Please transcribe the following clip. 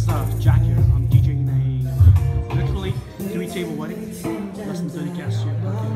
is Jack here. I'm DJing a literally 3-table wedding, less than 30 guests here.